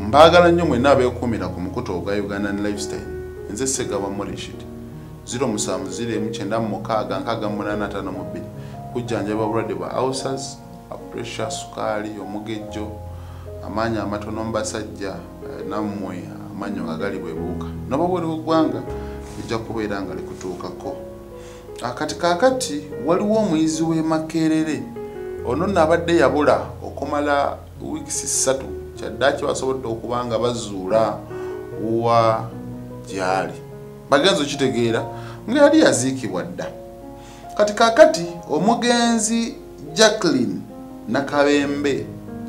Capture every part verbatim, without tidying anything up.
mbagala nnyo mwenna abeekuumira ku mukutu ogwa Ugandan Lifestyle. Nze Segaba Morishid zero musanvu ziro emu kyenda mu mukaaga nkaaga mu munaana ataano mu bbiri kujjanjaba obulwadde bwa ulcers, pressure, sukaali, omugejjo, amaanyi amatono mu basajja nammwe amannyo nga gali bwebuuka noba buli ggwanga lijja kubeera nga likutuukako. Akati kaakati waliwo omuyizi w'e Makerere ono nno abadde yabula okumala wiikisi ssatu kyaddaaki basobodde okuba nga bazuula wa gyali bagenzi okitegeera nga yali yaziikibwa dda. Kati kaakati omugenzi Jacqueline Nakabembe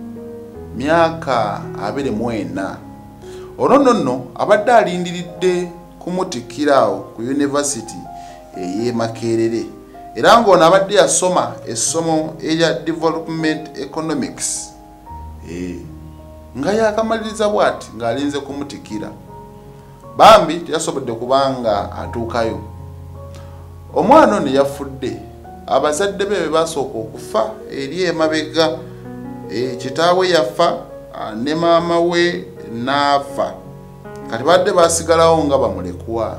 myaka abiri mu ena ono nno nno abadde alindiridde kumutikirawo ku yunivasite ey'e Makerere era ng'ono abadde yasoma essomo erya development economics e, nga yakamaliriza bw'ati ng'alinze kumutikira bambi teyasobodde kubanga atuukayo. Omwana ono yafudde abazadde be be basooka okufa eri emabega e, kitaawe yafa ne maama we n'afa kati badde basigalawo nga bamulekwa.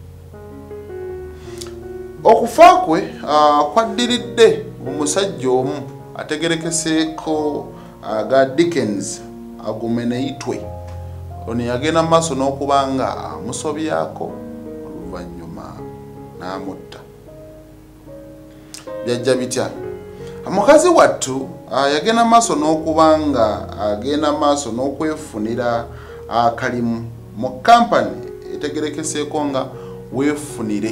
Okufa kwe uh, kwaddiridde omusajja omu ategerekeseeko aga uh, Dickens agumeneitwe ono yagenda mu maaso n'okuba nga amusobyako oluvannyuma n'amutta. Byajja bitya omukazi wattu uh, yagenda mu maaso n'okuba nga agenda mu maaso n'okwefunira akalimu uh, mu kampani etegerekeseeko nga weefunire.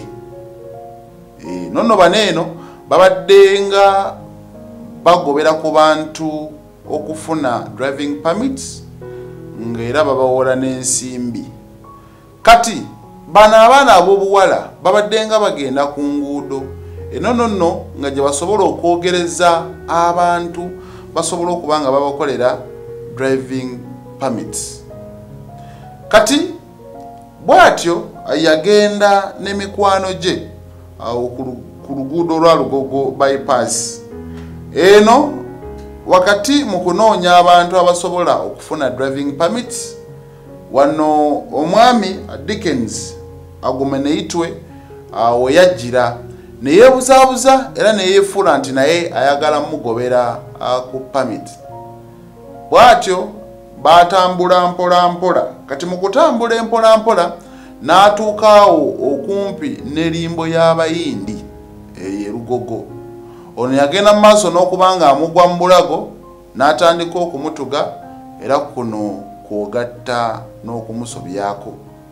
E, nono baneeno babadde nga bagobera ku bantu okufuna driving permits ng'era babawola n'ensimbi. Kati bano abaana ab'obuwala babadde nga bagenda ku nguudo enono nno nga gye basobola okwogereza abantu basobola okuba nga babakolera driving permits. Kati bw'atyo yagenda n'emikwano gye awo ku luguudo lwa Lugogo bypass eno wakati mu kunoonya abantu abasobola okufuna driving permits wano omwami Dickens agumeneitwe awo yajjira neyeebuzaabuza era neyeefuula nti naye ayagala mugobera ku permit. Bw'atyo baatambula mpola mpola kati mu kutambula empola mpola n'atuukaawo okumpi n'erimbo y'abayindi eye Lugogo. Ono yagenda mu maaso n'okuba nga amugwa mu bulago n'atandika okumutuga era kuno kwogatta n'okumusobyako.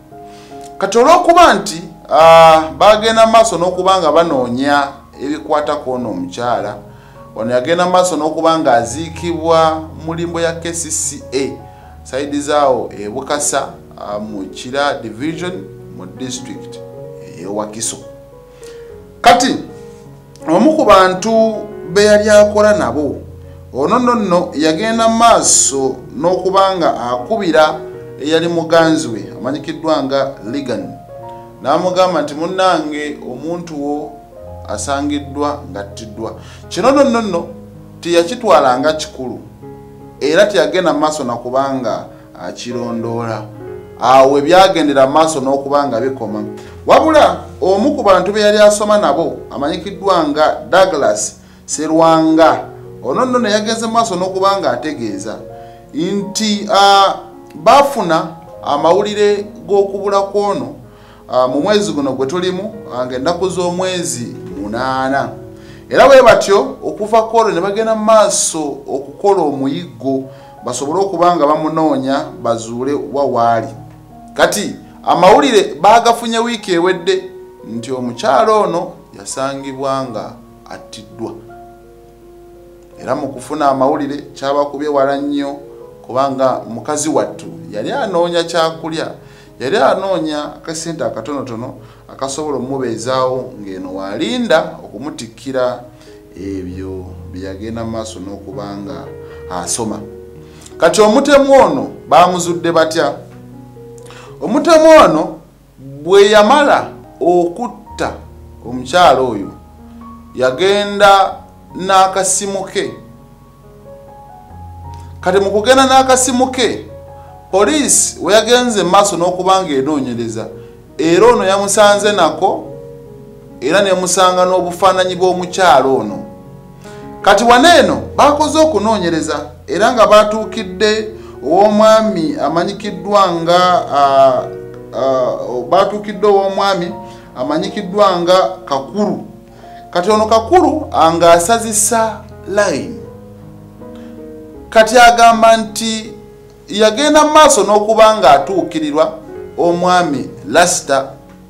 Kati olw'okuba nti uh, bagenda mu maaso n'okuba nga banoonya ebikwatako ono omukyala ono yagenda mu maaso n'okuba nga aziikibwa mu limbo ya K C C A saidi zaawo e Bukasa Uh, mu Kira division mu district e Wakiso. Kati omu ku bantu be yali akola nabo ono nno yagenda maaso n'okubanga akubira eyali muganzi we amanyikiddwa nga Ligan n'amugamba nti munnange omuntu wo asangiddwa ng'attiddwa. Kino nno nno teyakitwalanga kikulu era teyagenda maaso nakubanga akirondoola awe byagendera maaso n'okubanga bikoma wabula omu ku bantu be yali asoma nabo amanyikiddwa nga Douglas Serwanga ono nno yageze maaso n'okubanga ategeeza nti uh, bafuna amawulire g'okubula kwono uh, mu mwezi guno gwe tulimu ng'ennaku z'omwezi munaana era bwe batyo okuva kolo ne bagenda maaso okukola omuyiggo basobole okubanga bamunoonya bazuule wawaali. Kati amawulire bagafunye wiiki ewedde nti omukyalo ono yasangibwa nga attiddwa era mu kufuna amawulire kyabakubye wala nnyo kubanga mukazi wattu yali anoonya kyakulya yali anoonya akasente akatonotono akasobola omubeezaawo ng'eno walinda okumutikira ebyo byagenda maaso n'okubanga asoma. Kati omutemu ono bamuzudde batya? Omutemu ono bwe yamala okutta omukyalo oyo yagenda n'akasimu ke. Kati mu kugenda n'akasimu ke police we yagenze maaso n'okubanga enoonyereza era ono yamusanze nako era ne musanga n'obufaananyi bw'omukyalo ono. Kati waneeno bakoze okunoonyereza era nga batuukidde ow'omwami amanyikiddwa nga batuukidde ow'omwami amanyikiddwa nga Kakulu. Kati ono Kakulu anga asazisa line. Kati agamba nti yagenda maaso n'okubanga atuukirirwa omwami Lasita.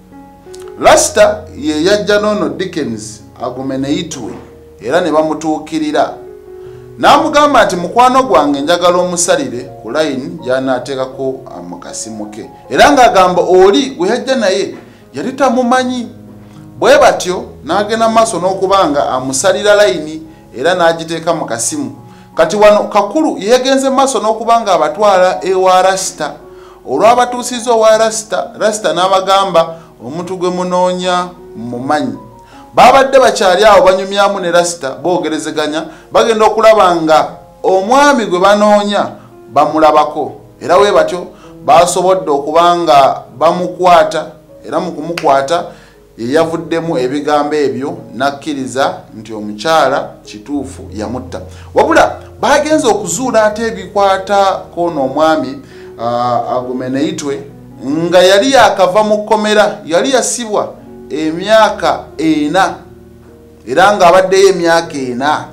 Lasita ye yajja n'ono Dickens agume ne Itwe era ne bamutuukirira. N'amugamba nti mukwano gwange njagala omusalire ku line gy'anaateekako mu kasimu ke. Era ng'agamba oli gwe yajja naye yali tamumanyi. Bwe batyo n'agenda maaso n'okubanga amusalira line era n'agiteeka mu kasimu. Kati wano Kakulu yegenze maaso n'okubanga abatwala ewa Lasita. Olw'abatuusiza owa Lasita, Lasita n'abagamba omuntu gwe munoonya mumanyi. Babadde bakyali awo banyumyamu ne Lasita boogerezeganya bagenda okulaba nga omwami gwe banoonya bamulabako. Era we batyo basobodde okubanga bamukwata era mu kumukwata yavuddemu ebigambo ebyo nakkiriza nti omukyala kituufu yamutta. Wabula bagenze okuzuula ate ebikwata kono omwami agume ne Itwe nga yali yakava mu kkomera, yali yasibwa emyaka ena era nga abaddeyo emyaka ena.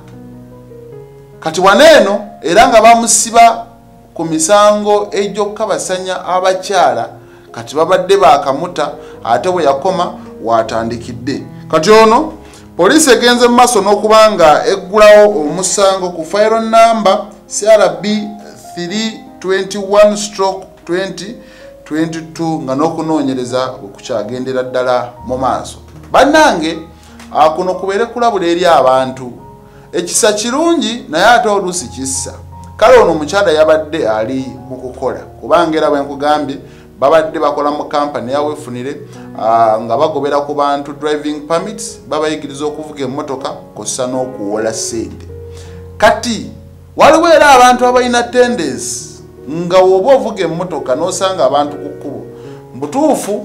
Kati waneeno era nga bamusiba ku misango egy'okukabasanya abakyala. Kati babadde bakamuta ate bwe yakoma watandikidde. Kati ono poliisi egenze mu maaso n'okubanga eggulawo omusango ku file number C R B three twenty-one stroke twenty twenty-two nga n'okunoonyereza okukyagendera ddala mu maaso. Bannange kuno kubeere kulabula eri abantu. Ekisa kirungi naye ate oluusi kissa. Kale ono omukyala yabadde ali mu kukola kubanga era bwe nkugambye babadde bakola mu kampani ya wefunire nga bagobera ku bantu driving permits, babayigiriza okuvuga emmotoka kossa n'okuwola ssente. Kati waliwo era abantu abalina tendensi nga woba ovuga emmotoka n'osanga abantu ku kkubo, mbutuufu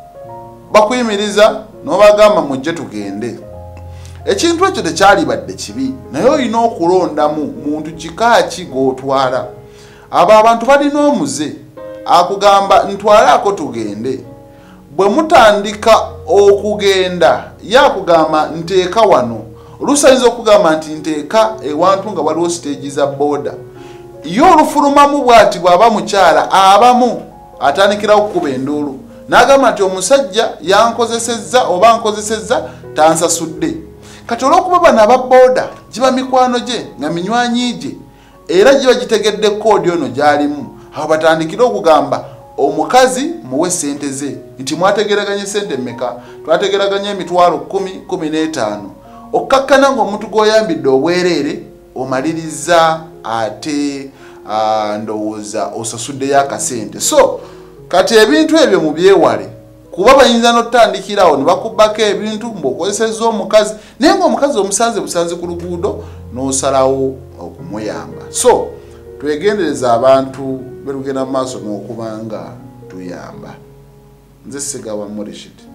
bakuyimiriza n'obagamba mujje tugende. Ekintu ekyo tekyalibadde kibi naye olina okulondamu muntu kika ki g'otwala. Abo abantu balina omuze akugamba ntwalaako tugende. Bwe mutandika okugenda yakugamba nteeka wano, olusanyiza okugamba nti nteeka ewantu nga waliwo stage za boda. Yo olufulumamu bw'ati bw'aba mukyala abamu atandikirawo okukuba enduulu n'agamba nti omusajja yankozesezza oba nkozesezza tansasudde. Kati olw'okuba bano aba boda giba mikwano gye nga minywanyi gye era giba gitegedde koodi ono gy'alimu. Awo batandikira okugamba omukazi muwe ssente ze nti mwategeraganye ssente mmeka? Twategeraganye emitwalo kumi kumi n'etaano. Okkakkana ng'omuntu gw'oyambidde obwereere omaliriza ate ndowooza osasuddeyo akasente. So kati ebintu ebyo mubyewale kuba bayinza n'otandikirawo ne bakubbako ebintu mb'okozesezza omukazi naye ng'omukazi omusanze busanze ku luguudo n'osalawo okumuyamba. So twegendereza abantu berugenda maaso n'okubanga tuyamba. Nze Sigawa Morishit.